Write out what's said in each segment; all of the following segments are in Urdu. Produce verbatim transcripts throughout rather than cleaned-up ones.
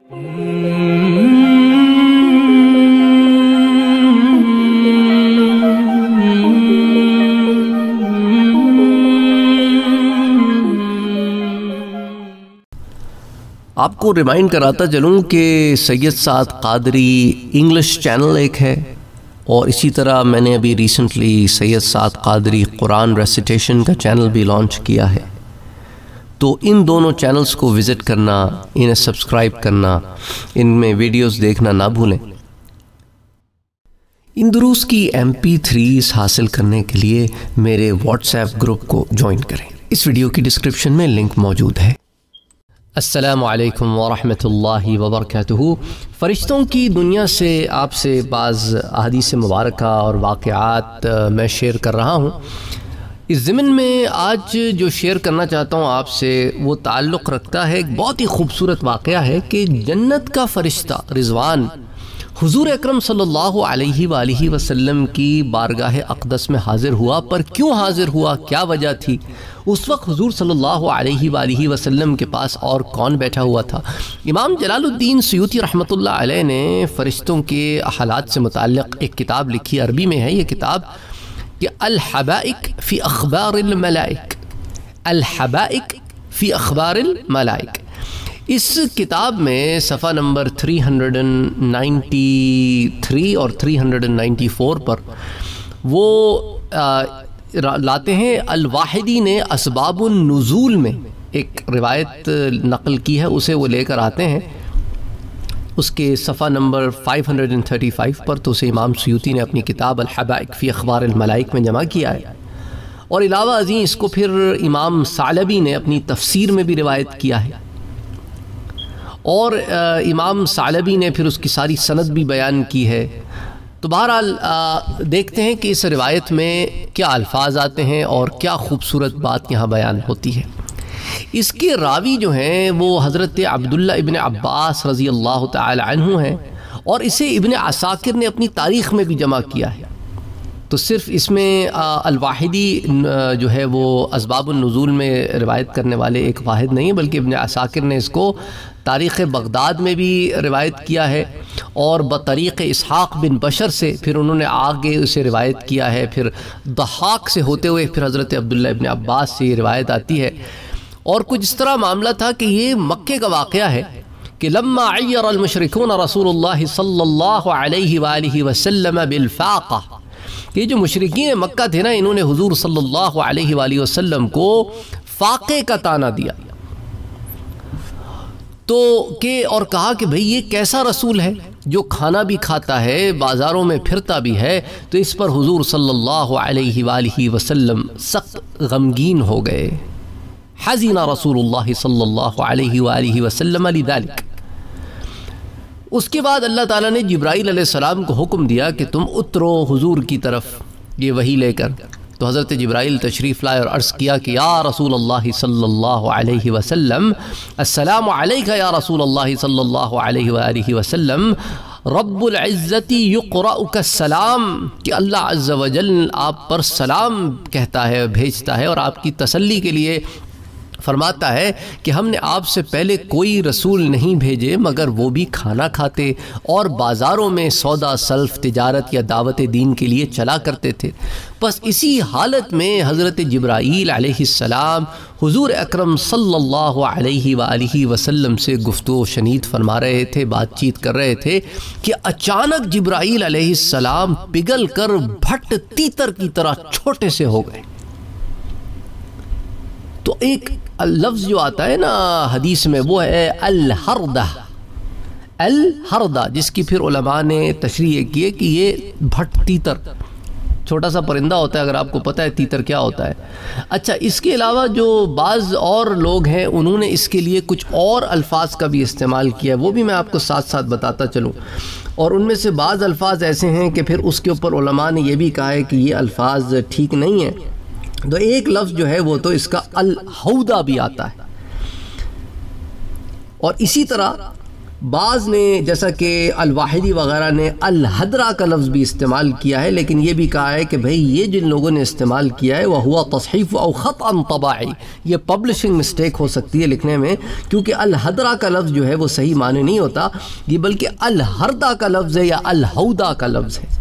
آپ کو ریمائنڈ کراتا چلوں کہ سید سعد قادری انگلش چینل ایک ہے، اور اسی طرح میں نے ابھی ریسنٹلی سید سعد قادری قرآن ریسیٹیشن کا چینل بھی لانچ کیا ہے۔ تو ان دونوں چینلز کو وزٹ کرنا، انہیں سبسکرائب کرنا، ان میں ویڈیوز دیکھنا نہ بھولیں۔ ان دروس کی ایم پی تھریز حاصل کرنے کے لیے میرے واٹس ایپ گروپ کو جوائن کریں، اس ویڈیو کی ڈسکرپشن میں لنک موجود ہے۔ السلام علیکم ورحمۃ اللہ وبرکاتہ۔ فرشتوں کی دنیا سے آپ سے بعض احادیث مبارکہ اور واقعات میں شیئر کر رہا ہوں۔ اس ضمن میں آج جو شیئر کرنا چاہتا ہوں آپ سے وہ تعلق رکھتا ہے، ایک بہت ہی خوبصورت واقعہ ہے کہ جنت کا فرشتہ رضوان حضور اکرم صلی اللہ علیہ وآلہ وسلم کی بارگاہ اقدس میں حاضر ہوا۔ پر کیوں حاضر ہوا، کیا وجہ تھی؟ اس وقت حضور صلی اللہ علیہ وآلہ وسلم کے پاس اور کون بیٹھا ہوا تھا؟ امام جلال الدین سیوطی رحمۃ اللہ علیہ نے فرشتوں کے حالات سے متعلق ایک کتاب لکھی، عربی میں ہے یہ کتاب، کہ الحبائق فی اخبار الملائک، الحبائق فی اخبار الملائک۔ اس کتاب میں صفحہ نمبر تین سو ترانوے اور تین سو چورانوے پر وہ لاتے ہیں، الواحدی نے اسباب النزول میں ایک روایت نقل کی ہے، اسے وہ لے کر آتے ہیں اس کے صفحہ نمبر پانچ سو پینتیس پر، تو اسے امام سیوطی نے اپنی کتاب الحبائق فی اخبار الملائک میں جمع کیا ہے۔ اور علاوہ ازیں اس کو پھر امام ثعلبی نے اپنی تفسیر میں بھی روایت کیا ہے، اور امام ثعلبی نے پھر اس کی ساری سند بھی بیان کی ہے۔ تو بہرحال دیکھتے ہیں کہ اس روایت میں کیا الفاظ آتے ہیں اور کیا خوبصورت بات یہاں بیان ہوتی ہے۔ اس کے راوی جو ہیں وہ حضرت عبداللہ ابن عباس رضی اللہ تعالی عنہ ہیں، اور اسے ابن عساکر نے اپنی تاریخ میں بھی جمع کیا ہے۔ تو صرف اس میں الواحدی جو ہے وہ اسباب النزول میں روایت کرنے والے ایک واحد نہیں ہے، بلکہ ابن عساکر نے اس کو تاریخ بغداد میں بھی روایت کیا ہے، اور بطریق اسحاق بن بشر سے پھر انہوں نے آگے اسے روایت کیا ہے، پھر ضحاک سے ہوتے ہوئے پھر حضرت عبداللہ ابن عباس سے یہ روایت آتی ہے۔ اور کچھ اس طرح معاملہ تھا کہ یہ مکے کا واقعہ ہے کہ لما عیر المشرکون رسول اللہ صلی اللہ علیہ وآلہ وسلم بالفاقہ، یہ جو مشرکین مکہ تھے نا، انہوں نے حضور صلی اللہ علیہ وآلہ وسلم کو فاقے کا طعنہ دیا، تو کہ اور کہا کہ بھئی یہ کیسا رسول ہے جو کھانا بھی کھاتا ہے، بازاروں میں پھرتا بھی ہے؟ تو اس پر حضور صلی اللہ علیہ وآلہ وسلم سخت غمگین ہو گئے۔ حزن رسول اللہ صلی اللہ علیہ وآلہ وسلم لذلك۔ اس کے بعد اللہ تعالیٰ نے جبرائیل علیہ السلام کو حکم دیا کہ تم اترو حضور کی طرف یہ وحی لے کر۔ تو حضرت جبرائیل تشریف لائے اور عرض کیا کہ یا رسول اللہ صلی اللہ علیہ وسلم، السلام علیکہ یا رسول اللہ صلی اللہ علیہ وآلہ وسلم، رب العزت یقرأک السلام، کہ اللہ عز و جل آپ پر سلام کہتا ہے، بھیجتا ہے، اور آپ کی تسلی کے لیے فرماتا ہے کہ ہم نے آپ سے پہلے کوئی رسول نہیں بھیجے مگر وہ بھی کھانا کھاتے اور بازاروں میں سودا سلف تجارت یا دعوت دین کے لیے چلا کرتے تھے۔ بس اسی حالت میں حضرت جبرائیل علیہ السلام حضور اکرم صلی اللہ علیہ وآلہ وسلم سے گفتگو شنید فرما رہے تھے، بات چیت کر رہے تھے، کہ اچانک جبرائیل علیہ السلام پگھل کر بھٹ تیتر کی طرح چھوٹے سے ہو گئے۔ تو ایک لفظ جو آتا ہے نا حدیث میں وہ ہے الحردہ، الحردہ، جس کی پھر علماء نے تشریح کی ہے کہ یہ بھٹ تیتر چھوٹا سا پرندہ ہوتا ہے، اگر آپ کو پتہ ہے تیتر کیا ہوتا ہے۔ اچھا، اس کے علاوہ جو بعض اور لوگ ہیں انہوں نے اس کے لیے کچھ اور الفاظ کا بھی استعمال کیا ہے، وہ بھی میں آپ کو ساتھ ساتھ بتاتا چلوں۔ اور ان میں سے بعض الفاظ ایسے ہیں کہ پھر اس کے اوپر علماء نے یہ بھی کہا ہے کہ یہ الفاظ ٹھیک نہیں ہیں۔ تو ایک لفظ جو ہے وہ تو اس کا الحودہ بھی آتا ہے، اور اسی طرح بعض نے جیسا کہ الواحدی وغیرہ نے الحدرہ کا لفظ بھی استعمال کیا ہے، لیکن یہ بھی کہا ہے کہ بھئی یہ جن لوگوں نے استعمال کیا ہے وہ ہوا تصحیف او خطأ طباعی، یہ پبلشنگ مسٹیک ہو سکتی ہے لکھنے میں، کیونکہ الحدرہ کا لفظ جو ہے وہ صحیح معنی نہیں ہوتا، یہ بلکہ الحردہ کا لفظ ہے یا الہودہ کا لفظ ہے۔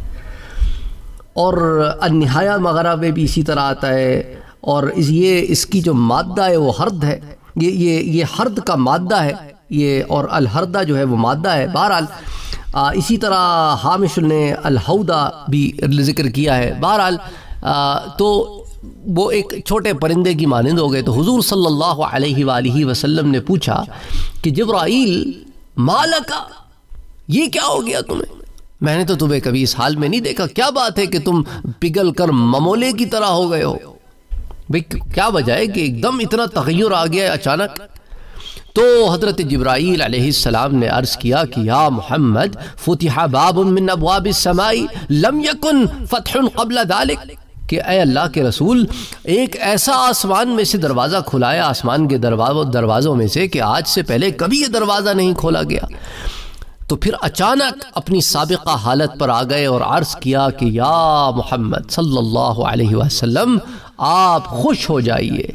اور النہایہ وغیرہ میں بھی اسی طرح آتا ہے، اور یہ اس کی جو مادہ ہے وہ ہرد ہے، یہ یہ یہ ہرد کا مادہ ہے یہ، اور الہردہ جو ہے وہ مادہ ہے۔ بہرحال اسی طرح حامش نے الہودہ بھی ذکر کیا ہے۔ بہرحال تو وہ ایک چھوٹے پرندے کی مانند ہو گئے۔ تو حضور صلی اللہ علیہ وآلہ وسلم نے پوچھا کہ جبرائیل مالکا، یہ کیا ہو گیا تمہیں؟ میں نے تو تمہیں کبھی اس حال میں نہیں دیکھا، کیا بات ہے کہ تم پگھل کر ممولے کی طرح ہو گئے ہو؟ بھئی کیا وجہ ہے کہ ایک دم اتنا تغیر آ گیا ہے اچانک؟ تو حضرت جبرائیل علیہ السلام نے عرض کیا کہ یا محمد فتح باب من ابواب السماء لم یکن فتح قبل ذلك، کہ اے اللہ کے رسول ایک ایسا آسمان میں سے دروازہ کھلا ہے، آسمان کے دروازوں میں سے، کہ آج سے پہلے کبھی یہ دروازہ نہیں کھولا گیا۔ تو پھر اچانک اپنی سابقہ حالت پر آ گئے اور عرض کیا کہ یا محمد صلی اللہ علیہ وسلم آپ خوش ہو جائیے،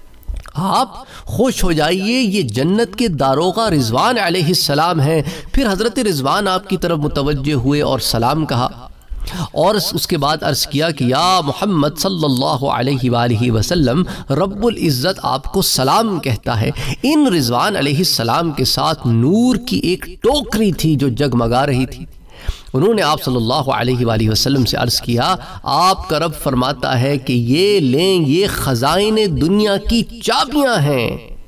آپ خوش ہو جائیے، یہ جنت کے داروغہ رضوان علیہ السلام ہیں۔ پھر حضرت رضوان آپ کی طرف متوجہ ہوئے اور سلام کہا، اور اس کے بعد عرض کیا کہ یا محمد صلی اللہ علیہ وآلہ وسلم رب العزت آپ کو سلام کہتا ہے۔ ان رضوان علیہ السلام کے ساتھ نور کی ایک ٹوکری تھی جو جگمگا رہی تھی۔ انہوں نے آپ صلی اللہ علیہ وآلہ وسلم سے عرض کیا آپ کا رب فرماتا ہے کہ یہ لیں، یہ خزائن دنیا کی چابیاں ہیں،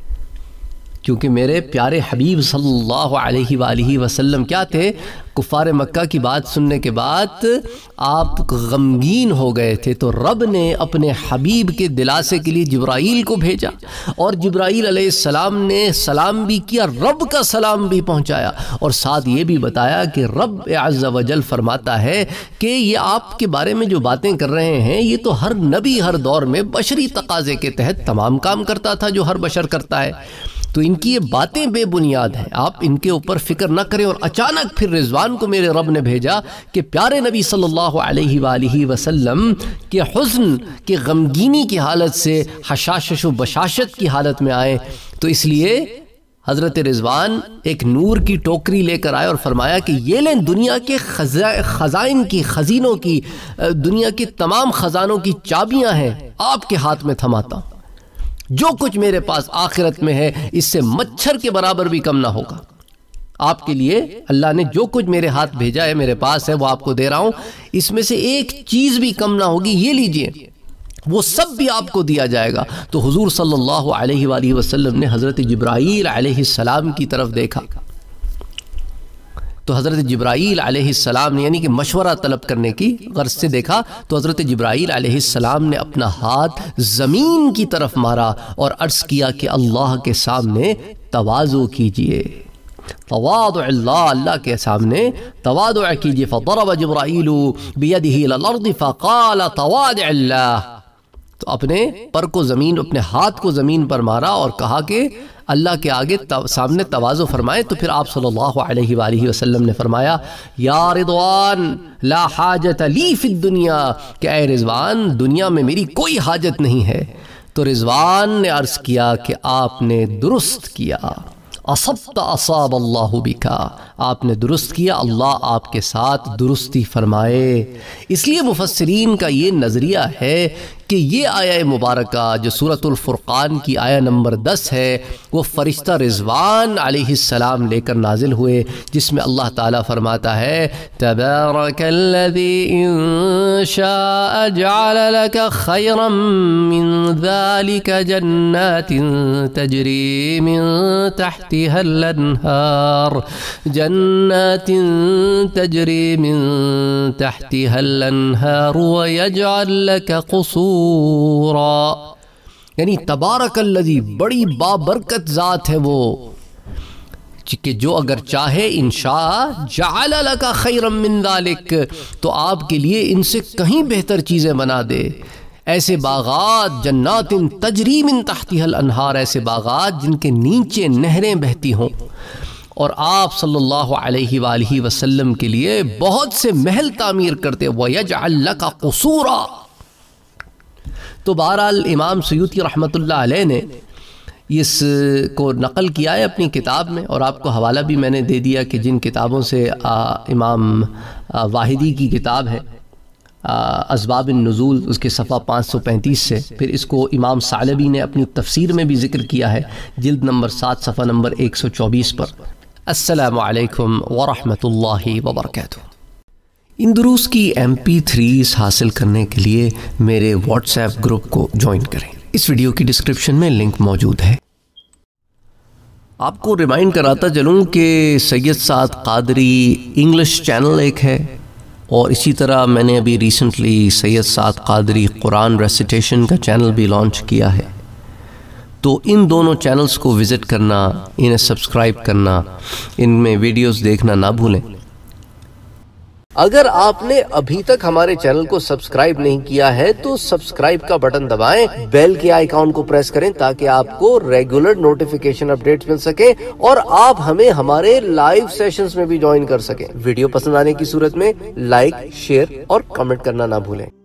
کیونکہ میرے پیارے حبیب صلی اللہ علیہ وآلہ وسلم کیا تھے؟ کفار مکہ کی بات سننے کے بعد آپ غمگین ہو گئے تھے، تو رب نے اپنے حبیب کے دلاسے کے لیے جبرائیل کو بھیجا، اور جبرائیل علیہ السلام نے سلام بھی کیا، رب کا سلام بھی پہنچایا، اور ساتھ یہ بھی بتایا کہ رب عز و جل فرماتا ہے کہ یہ آپ کے بارے میں جو باتیں کر رہے ہیں یہ تو ہر نبی ہر دور میں بشری تقاضے کے تحت تمام کام کرتا تھا جو ہر بشر کرتا ہے، تو ان کی یہ باتیں بے بنیاد ہیں، آپ ان کے اوپر فکر نہ کریں۔ اور اچانک پھر رضوان کو میرے رب نے بھیجا کہ پیارے نبی صلی اللہ علیہ وآلہ وسلم کے حزن کے غمگینی کی حالت سے حشاشش و بشاشت کی حالت میں آئے، تو اس لیے حضرت رضوان ایک نور کی ٹوکری لے کر آئے اور فرمایا کہ یہ لیں دنیا کے خزائن کی، خزینوں کی، دنیا کے تمام خزانوں کی چابیاں ہیں، آپ کے ہاتھ میں تھماتا ہوں، جو کچھ میرے پاس آخرت میں ہے اس سے مچھر کے برابر بھی کم نہ ہوگا۔ آپ کے لیے اللہ نے جو کچھ میرے ہاتھ بھیجا ہے، میرے پاس ہے، وہ آپ کو دے رہا ہوں، اس میں سے ایک چیز بھی کم نہ ہوگی، یہ لیجئے، وہ سب بھی آپ کو دیا جائے گا۔ تو حضور صلی اللہ علیہ وآلہ وسلم نے حضرت جبرائیل علیہ السلام کی طرف دیکھا، تو حضرت جبرائیل علیہ السلام نے یعنی کہ مشورہ طلب کرنے کی غرض سے دیکھا، تو حضرت جبرائیل علیہ السلام نے اپنا ہاتھ زمین کی طرف مارا اور عرض کیا کہ اللہ کے سامنے تواضع کیجئے، تواضع اللہ، اللہ کے سامنے تواضع کیجئے۔ فضرب جبرائیل بیدہ الی الارض فقال تواضع اللہ، تو اپنے پر کو زمین، اپنے ہاتھ کو زمین پر مارا اور کہا کہ اللہ کے آگے سامنے تواضع فرمائے۔ تو پھر آپ صلی اللہ علیہ وآلہ وسلم نے فرمایا یا رضوان لا حاجت لی فی الدنیا، کہ اے رضوان دنیا میں میری کوئی حاجت نہیں ہے۔ تو رضوان نے عرض کیا کہ آپ نے درست کیا، اصبت اصاب اللہ بکا، آپ نے درست کیا، اللہ آپ کے ساتھ درستی فرمائے۔ اس لیے مفسرین کا یہ نظریہ ہے کہ یہ آیہ مبارکہ جو سورۃ الفرقان کی آیہ نمبر دس ہے وہ فرشتہ رضوان علیہ السلام لے کر نازل ہوئے، جس میں اللہ تعالیٰ فرماتا ہے تبارک الذی ان شاء جعل لک خیرا من ذلک جنات تجری من تحتها الانہار جنات تجری من تحتها الانہار ویجعل لک قصورا، یعنی تبارک الذی، بڑی بابرکت ذات ہے وہ کہ جو اگر چاہے انشاء جعل لک خیرا من ذالک، تو آپ کے لیے ان سے کہیں بہتر چیزیں بنا دے، ایسے باغات، جنات تجری من تحتها الانہار، ایسے باغات جن کے نیچے نہریں بہتی ہوں، اور آپ صلی اللہ علیہ وآلہ وسلم کے لیے بہت سے محل تعمیر کرتے وَيَجْعَلْ لَكَ قُصُورًا۔ تو بہرحال امام سیوطی رحمۃ اللہ علیہ نے اس کو نقل کیا ہے اپنی کتاب میں، اور آپ کو حوالہ بھی میں نے دے دیا کہ جن کتابوں سے امام واحدی کی کتاب ہے اسباب النزول، اس کے صفحہ پانچ سو پینتیس سے، پھر اس کو امام ثعلبی نے اپنی تفسیر میں بھی ذکر کیا ہے جلد نمبر سات صفحہ نمبر ایک سو چوبیس پر۔ السلام علیکم ورحمۃ اللہ وبرکاتہ۔ ان دروس کی ایم پی تھریز حاصل کرنے کے لیے میرے واٹس ایپ گروپ کو جوائن کریں، اس ویڈیو کی ڈسکرپشن میں لنک موجود ہے۔ آپ کو ریمائنڈ کراتا چلوں کہ سید سعد قادری انگلش چینل ایک ہے، اور اسی طرح میں نے ابھی ریسنٹلی سید سعد قادری قرآن ریسیٹیشن کا چینل بھی لانچ کیا ہے، تو ان دونوں چینلز کو وزٹ کرنا، انہیں سبسکرائب کرنا، ان میں ویڈیوز دیکھنا نہ بھولیں۔ اگر آپ نے ابھی تک ہمارے چینل کو سبسکرائب نہیں کیا ہے تو سبسکرائب کا بٹن دبائیں، بیل کے آئیکن کو پریس کریں تاکہ آپ کو ریگولر نوٹیفیکیشن اپڈیٹس مل سکیں اور آپ ہمیں ہمارے لائیو سیشنز میں بھی جوائن کر سکیں۔ ویڈیو پسند آنے کی صورت میں لائک، شیئر اور کمنٹ کرنا نہ بھولیں۔